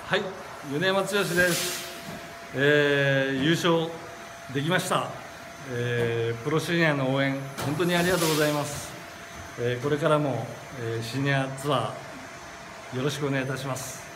はい、米山剛です。優勝できました。プロシニアの応援、本当にありがとうございます。これからも、シニアツアー、よろしくお願いいたします。